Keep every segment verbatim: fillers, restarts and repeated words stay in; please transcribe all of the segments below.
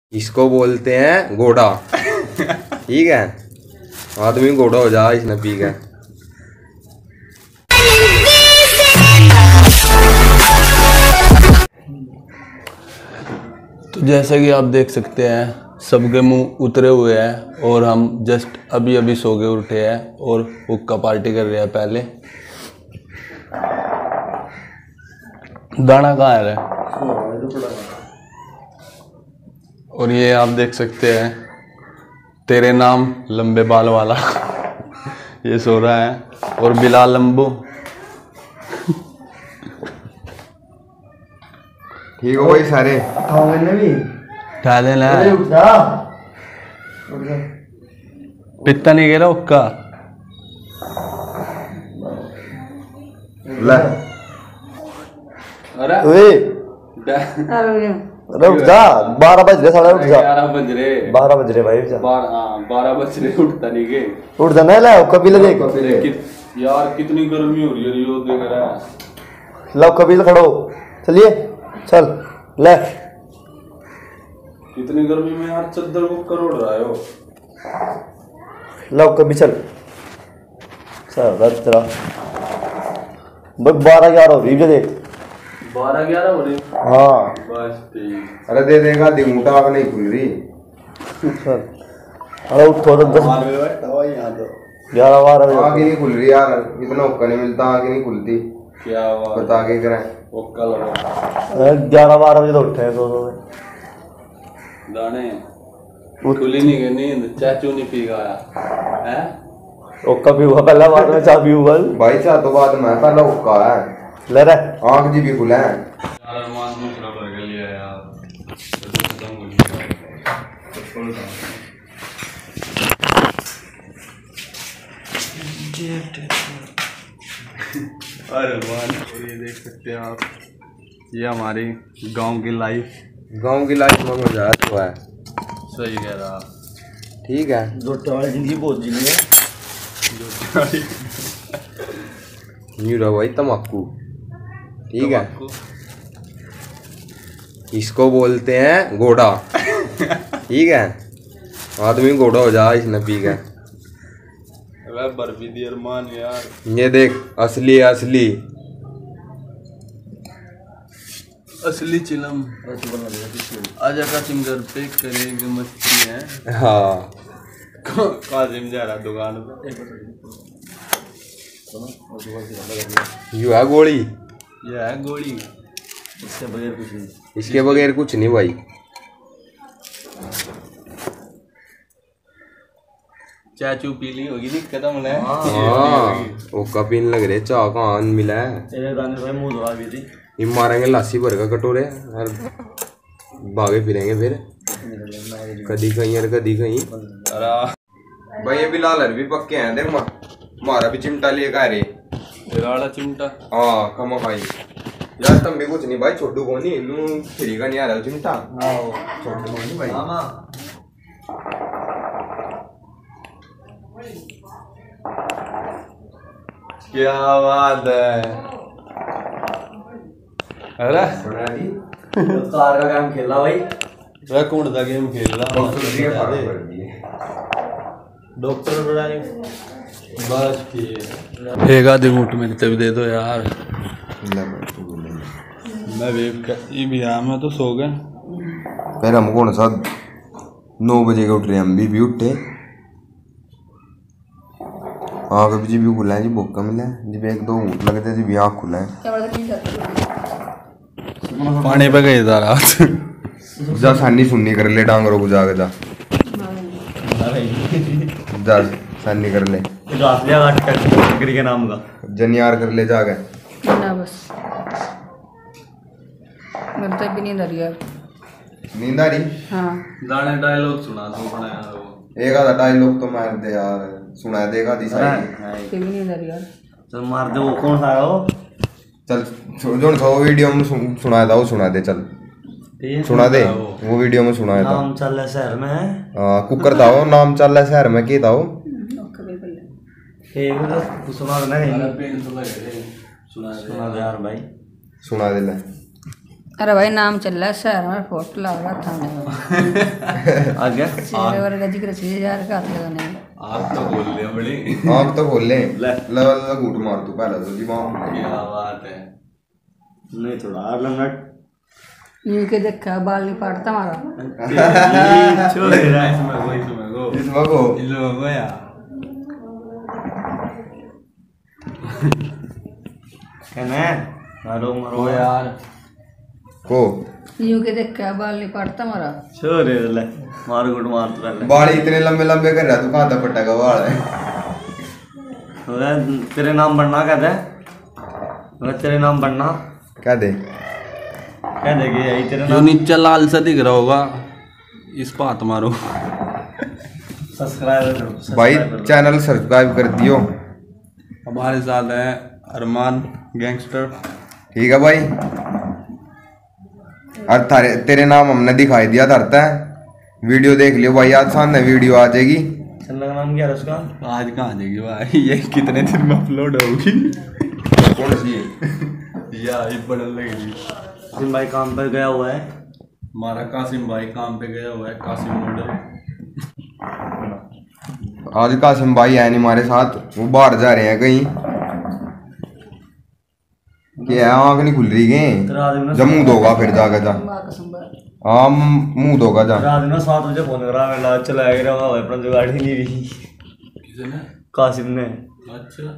इसको बोलते हैं घोड़ा। ठीक है, आदमी घोड़ा हो जा इसने पी के। तो जैसा कि आप देख सकते हैं सबके मुंह उतरे हुए हैं और हम जस्ट अभी अभी सो के उठे हैं और हुक्का पार्टी कर रहे हैं। पहले दाना कहाँ है? और ये आप देख सकते हैं तेरे नाम लंबे बाल वाला ये सो रहा है। और बिलाल लंबू ठीक हो भाई सारे उठा देना पित्ता नहीं गिरा हुक्का ले। अरे अरे उठ जा, बारह बज रहे साढ़े उठ जा। ग्यारह बज रहे बारह बज रहे भाई जा। बारह हाँ बारह बज रहे उठता नहीं के उठ जा ना, लाओ कपिल देख यार कितनी गर्मी हो रही है यो देख रहा है। लाओ कपिल खड़ो, चलिए चल ले। कितनी गर्मी में यार चद्दर को करोड़ रहा है हो। लाओ कभी चल चल तेरा बस बारह ग्यारह हो रही है देख। बारह ग्यारह हो रही हाँ बस ठीक। अरे दे देगा दिमुटा आग नहीं खुल रही। चल अरे उठो तो दस ग्यारह बारह बजे आग ही नहीं खुल रही यार, इतना हुक्का नहीं मिलता, आग ही नहीं खुलती। क्या हुआ बता के करें। हुक्का लगा अरे ग्यारह बारह बजे तो उठे हैं सो सो दाने खुली नहीं गई नींद। चाचू नहीं पी गया है हुक्का भी हुआ पहला, बाद में चाय भी हुआ भाई चाह तो बाद में पहला हुक्का है ले रहा। आग जी भी खुला है यार अरमान दूसरा बर्गर लिया यार खत्म हो गया। अरे अरमान और ये देख सकते हैं आप, ये हमारी गांव की लाइफ। गांव की लाइफ में मजा तो है। सही कह रहा आप। ठीक है, जोटे वाली जिंदगी बहुत जीनी है। न्यू रहा भाई तम्बाकू। ठीक है, इसको बोलते हैं घोड़ा। ठीक है, आदमी घोड़ा हो जा इसने पी के। बर्फी दी अरमान यार। ये देख असली है असली असली चिलम आजा कासिम घर पे करेंगे मस्ती है। हाँ कासिम जा रहा दुकान पे। यू है गोली, ये है गोली। इसके बगैर कुछ नहीं। इसके बगैर कुछ नहीं भाई। चाचू पी ली होगी नहीं खत्म होना है। हाँ वो कपिन लग रहे चाह कहाँ मिला है। तेरे गाने भाई मुंह धोआ भी थी। ये मारेंगे लासी भर का कटोरे और भागे फिरेंगे फिर कदी कहीं और कदी कहीं। अरे भाई ये बिलाल भी पक्के हैं देख, मारा भी चिमटा लिए का रे तेरा वाला चिमटा। हाँ कमा भाई यार तुम भी कुछ नहीं भाई, छोटू को नहीं लू फ्री का नहीं आ रहा चिमटा। छोटू को नहीं भाई। क्या बात है। अरे कार का काम खेला भाई। वह कौन सा गेम खेल रहा डॉक्टर बुलाए बस ठीक। एक आधी घूट मेरी तभी दे दो यार। मैं वेब कर ये भी आ मैं तो सो गए। फिर हम कौन सा नौ बजे के उठ रहे, हम भी भी उठे। आँख भी जी भी खुला है जी, भूख मिला है जी, एक दो ऊँट लगते जी भी आँख खुला है। पानी पे गई था रात। जा सानी सुननी कर ले डांगरों को जाके जा जा सानी कर ले गाटरी के नाम का जनियार कर ले जाके ना बस मेरे तो भी नींद आ रही यार। नींद आ रही। हाँ दाने डायलॉग सुना दो अपना यार। वो एक आधा डायलॉग तो मार दे यार, सुना देगा दिशा। भी नींद आ रही यार। चल मार दे। वो कौन सा वो चल जो जो वीडियो में सुना था वो सुना दे। चल सुना दे वो वीडियो में सुनाया था। नाम चल रहा शहर में है। हाँ कुकर था वो, नाम चल रहा शहर में के था वो। सुना देना सुना सुना दे यार भाई। सुना दे ले। अरे भाई नाम चल रहा है शहर में, फोटो लग रहा थाने में। आ गया शेर वर्ग का जिक्र छह हजार का हाथ लगाने में। आप तो बोल रहे हो बड़ी। आप तो बोल ले ले। लेवल घूट मार तू पहले तो दिमाग में। क्या बात है। नहीं थोड़ा और लंगट यूं के देखा बाल नहीं पाटता हमारा। छोड़ रहा है इसमें को इसमें को इसमें को इन लोगों को यार कहना है मारो मारो ओ यार को यूं के देखा बाल नहीं पाटता हमारा। छोड़ ले मार गुट मार तो पहले बाल इतने लंबे लंबे कर रहा तू कहाँ तक पट्टा का बाल है। बोला, तेरे नाम बनना कहता है बोला, तेरे नाम बनना क्या दे कह देगी यही तेरे जो नाम नीचे लाल सा दिख रहा होगा इस पर हाथ मारो। सब्सक्राइब करो भाई subscribe करो। चैनल सब्सक्राइब कर दियो। हमारे साथ है अरमान गैंगस्टर। ठीक है भाई। और तारे तेरे नाम हमने दिखाई दिया धरता है। वीडियो देख लियो भाई, आज सामने वीडियो आ जाएगी। चंदा का नाम क्या है उसका आज कहाँ जाएगी भाई, ये कितने दिन में अपलोड होगी। कौन सी यार ये बदल लगेगी। कासिम भाई काम पर गया हुआ है हमारा कासिम भाई काम पे गया हुआ है, कासिम मॉडल। आज कासिम भाई है नहीं हमारे साथ, वो बाहर जा रहे हैं कहीं। क्या आँख नहीं खुल रही तेरा आदमी गए ना जब मुंह धोगा फिर जाकर जा। माँ कसम भाई। हाँ मुंह धोगा जा। रात में ना सात बजे फोन करा मेरा चला गया हुआ अपना जुगाड़ ही नहीं रही किसने? कासिम ने अच्छा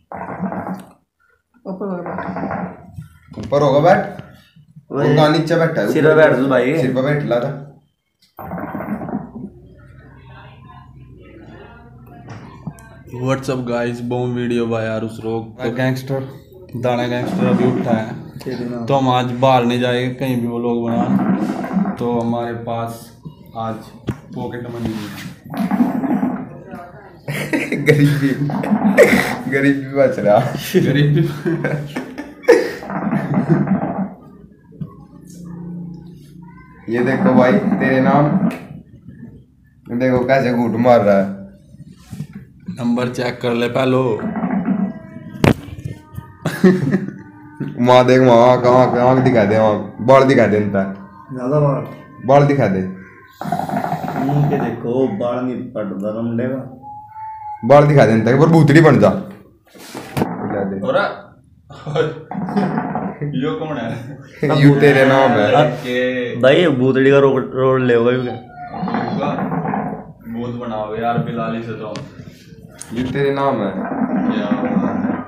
ऊपर बैठ। ऊपर होगा बैठ, वही। वो नीचे बैठा है। सिर पे बैठ तू भाई सिर पे बैठ ला था। व्हाट्सअप गाइस बॉम वीडियो बाय यार उस रोग तो गैंगस्टर दाना गैंगस्टर अभी उठा है तो हम आज बाहर नहीं जाएंगे कहीं भी वो लोग बना। तो हमारे पास आज पॉकेट मनी गरीबी गरीबी बच रहा। गरीब ये देखो भाई तेरे नाम, देखो कैसे घूट मार रहा है। नंबर चेक कर ले पहलो। वहाँ देख वहाँ कहाँ कहाँ दिखा दे, वहाँ बाल दिखा दे इनका ज्यादा बार बाल दिखा दे। मुंह के देखो बाल नहीं पड़ता रमडे का बाल दिखा दे इनका एक बार भूतड़ी बन जा। दिखा दे। और यो कौन है? यू तेरे नाम है। के भाई भूतड़ी का रोड रोड ले होगा युगा भूत बनाओ यार बिलाली से तो यू तेरे नाम है। क्या बात है।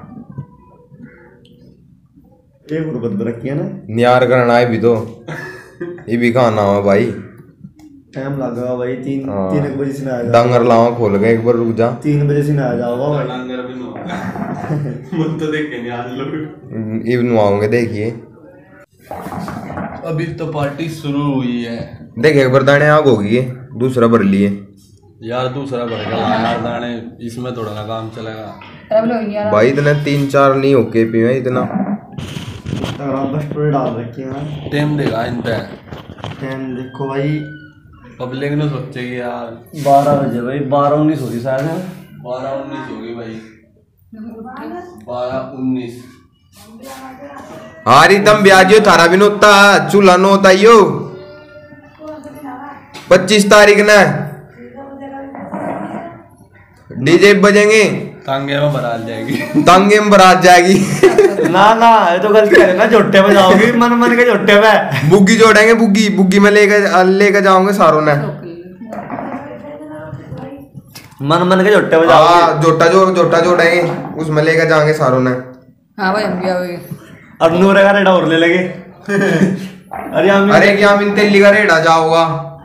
एक गुरबत रखी है ना नियार करना है भी तो ये भी कहाँ नाम है भाई। टाइम लगा भाई तीन हाँ। तीन एक बजे से नहाया डांगर लावा खोल गए एक बार रुक जा। तीन बजे से नहाया जाओगा भाई लंगर भी नो मुझ तो देखे नहीं आज लोग। ये नुआओगे देखिए। अभी तो पार्टी शुरू हुई है देखे एक बार दाने आग होगी ये, दूसरा भर लिए। यार दूसरा भर गया यार दाने इसमें थोड़ा ना काम चलेगा। अब लोग यार भाई इतने तीन चार नहीं होके पिए इतना। इंस्टाग्राम पर स्टोरी डाल रखी है ना टाइम देगा इन पे टाइम देखो भाई पब्लिक ने सोचेगी यार बारह बजे भाई बारह उन्नीस होगी शायद है बारह उन्नीस होगी भाई बारह उन्नीस। हारी तम ब्याजियो थारा भी नोता चूल्हा नो होता यो पच्चीस तारीख न डीजे बजेंगे तांगे में बारात जाएगी तांगे में बारात जाएगी। ना ना ये तो गलती है ना झोटे पे जाओगी मन मन के झोटे पे बुग्गी जोड़ेंगे बुग्गी बुग्गी में लेकर लेकर जाओगे सारों ने। मन मन के झोटे पे जाओगी हाँ जोटा जो जोटा जोड़ेंगे उसमें लेकर जाएंगे सारों ने। हाँ भाई हम भी आओगे। अब नूरे का रेडा और ले लेंगे अरे हम अरे क्या मिन तेली का रेड़ा जाओगा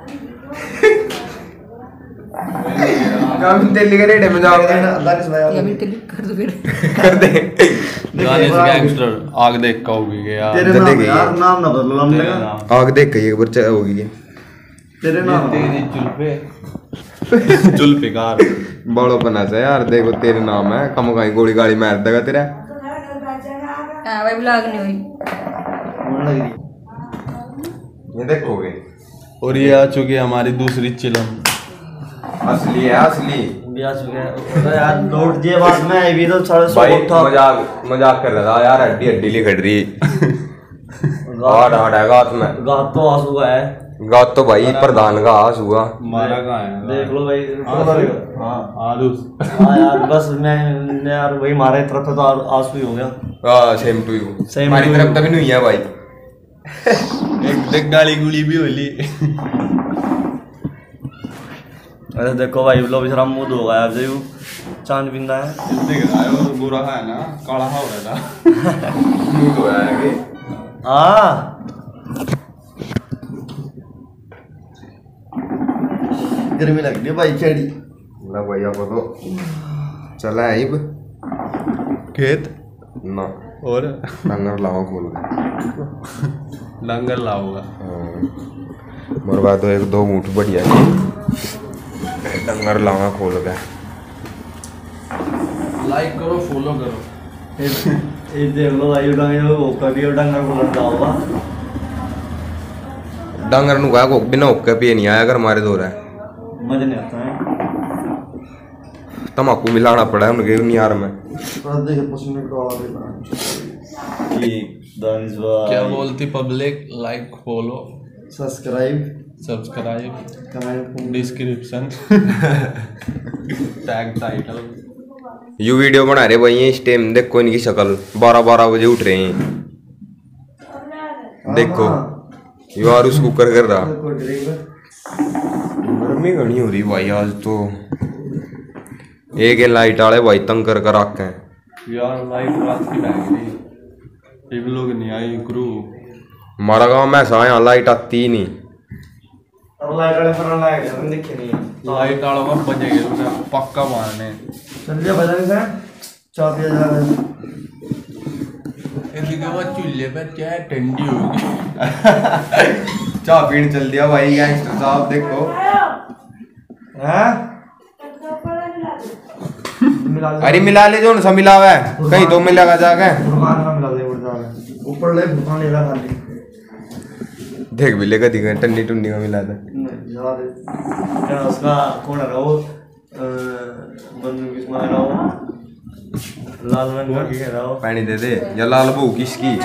क्या मिन तेली का रेड़े में जाओगे ये भी क्लिक कर दो फिर। कर दे। गाने से गैंगस्टर आग देख का होगी यार तेरे जल्दी नाम गई यार है। नाम ना बदलो हम तेरे लेगा नाम आग देख के एक बार च- होगी ये। तेरे नाम तेरी जुल्फे जुल्फिकार बड़ो पना से यार देखो तेरे नाम है कम कहीं गोली गाड़ी मार देगा तेरा। हाँ भाई ब्लॉग नहीं हुई। मन लग रही ये देखोगे और ये आ चुकी है हमारी दूसरी चिलम। असली है असली। ब्याह चुके हैं अरे यार लौट दिए बाद में आई भी तो साढ़े सौ भाई उठा मजाक मजाक कर रहा था यार हड्डी हड्डी ली खड़ रही। हाड हाड है गात में। गात तो आंसू का है। गात तो भाई प्रधान का आस हुआ। हमारा कहाँ है? देख लो भाई। हाँ आरुष। हाँ यार बस मैं मैं यार वही हमारे तरफ तो आंसू ही हो गया। हाँ सेम टू यू। Same हमारी to तरफ you। तभी नहीं है भाई। एक देख गाली गुली भी होली। अरे देखो भाई लो बेचारा मुंह धो गया अब जो चांद बिंदा है। देख रहा है वो बुरा है ना, काला हो रहा था। मुंह धोया है कि? हाँ गर्मी लग रही है भाई चढ़ी। ना भैया को तो चला है इब खेत ना और डंगर लावा खोल के। लंगर लाऊंगा। मोर बात तो एक दो मुठ बढ़िया है डंगर लावा खोल के। लाइक करो फॉलो करो। ये देख लो भाई डंगर वो कभी डंगर को लगा होगा। डंगर नु का बिना होके पिए नहीं आया अगर हमारे दो रहा है। मजा नहीं आता है। तम्बाकू मिलाना पड़ा है उनके नियार में। क्या बोलती public? Like follow subscribe subscribe comment description tag title. You video बना रहे भाई इस टाइम देखो इनकी शक्ल बारह बारह बजे उठ रहे हैं। देखो यू आर उस कुकर कर रहा। गर्मी घनी हो रही भाई आज तो। एक लाइट वाले भाई तंग कर कर रखे हैं यार। लाइट रात की लग रही, एक लोग नहीं आई क्रू। हमारा गाँव में ऐसा यहाँ लाइट आती ही नहीं। लाइट वाले पर लाइट हम देखे नहीं। लाइट वाला वहाँ बजेगी उन्हें पक्का मारने। चलिए बजाने से चाय पिया जा रहा है। इसके बाद चूल्हे पे चाय ठंडी होगी। चाह पीने चल दिया भाई गैंगस्टर साहब देखो। अरे मिला ले जो सा मिला हुआ है कहीं तो मिलेगा जाके। ऊपर ले भुकान ले लगा ले। देख भी लेगा दिखा टन्नी टुन्नी का मिला था। क्या उसका कौन है वो बंदूक किसमें है वो लाल रंग का क्या है वो पानी दे दे या लाल बहू किसकी।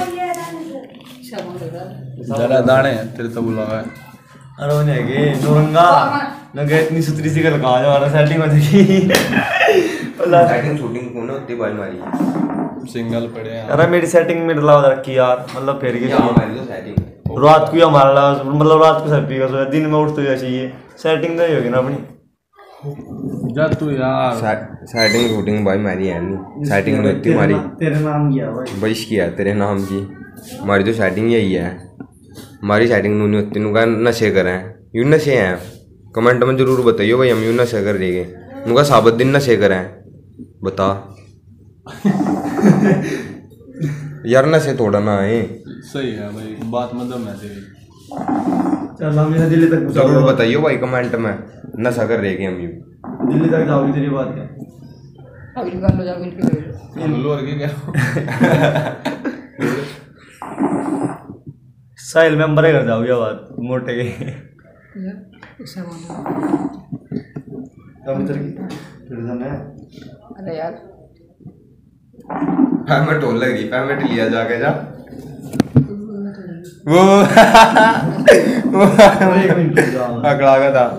जरा दाने तेरे तो बुला है। अरे वो नहीं है नौरंगा लगे इतनी सुतरी सी लगा जो हमारा सेटिंग हो जाएगी। सेटिंग शूटिंग कौन होती भाई हमारी सिंगल पड़े हैं। अरे मेरी सेटिंग में डला रखी यार मतलब फिर के हमारी तो सेटिंग रात को हमारा मतलब रात को सब पीगा दिन में उठ तो चाहिए सेटिंग तो ही होगी ना अपनी। जा तू यार सेटिंग शूटिंग भाई हमारी है नहीं। सेटिंग नहीं होती हमारी। तेरे नाम क्या भाई बइश की है तेरे नाम की। हमारी तो सेटिंग यही है। हमारी सेटिंग नहीं होती उनका नशे करें यूँ नशे हैं। कमेंट में जरूर बताइए भाई हम यूँ नशे कर देंगे उनका साबत दिन नशे करें बता। यार नशे थोड़ा ना है। सही है भाई बात मतलब मैं तेरी। चल हम यहाँ दिल्ली तक जरूर बताइए भाई कमेंट में नशा कर रहे हम यूँ। दिल्ली तक जाओगी तेरी बात क्या अगली बार लो जाओ इनके लोर के क्या साहिल मेंबर कर जाओगे बात मोटे के ऐसा बोलो। कबूतर की फिर जाना है। अरे यार पेमेंट हो लग रही पेमेंट लिया जाके जा वो एक मिनट जाओ अकड़ा गया था।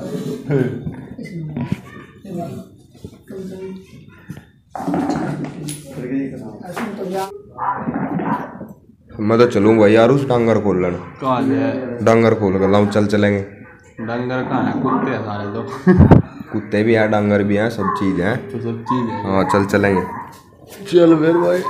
मैं तो चलूँ भाई यार उस डांगर खोल लेना। कहाँ है डांगर खोल कर लाऊं चल चलेंगे। डंगर कहाँ है? कुत्ते हैं सारे तो। कुत्ते भी हैं डांगर भी हैं सब चीज़ हैं। तो सब चीज है। हाँ चल चलेंगे। चल फिर भाई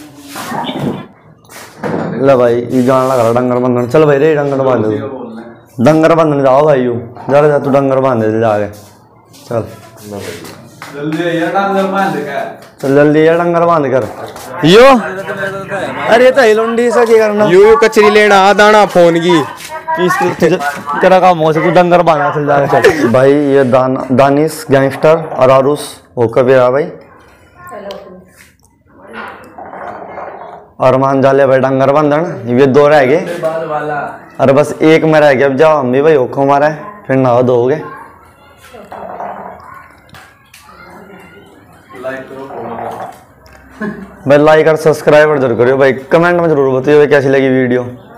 ले भाई ये जान लगा डंगर बंधन चल भाई रे डंगर बांध दे डंगर बंधन जाओ भाई यू जा जा तू डंगर बांध दे जाके चल जल्दी यार डंगर बांध के चल जल्दी यार डंगर बांध कर यो अरे तो हिलुंडी से क्या करना यू यू कचरी लेना आ दाना फोन की तेरा काम हो तू डंगर बांधा चल जाके चल भाई ये दान दानिश गैंगस्टर और आरुष वो कभी रहा भाई और मान जाले भाई डंगर बंधन ये दो रह गए। अरे बस एक में रह गया अब जाओ हम भी भाई ओखो मारा है फिर ना दो हो गए। लाइक करो फॉलो करो भाई लाइक और सब्सक्राइब जरूर करियो भाई कमेंट में जरूर बताइए कैसी लगी वीडियो।